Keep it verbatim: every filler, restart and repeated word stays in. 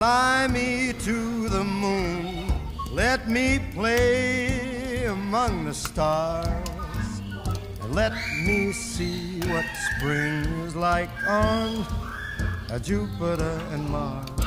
Fly me to the moon, let me play among the stars. Let me see what spring is like on Jupiter and Mars.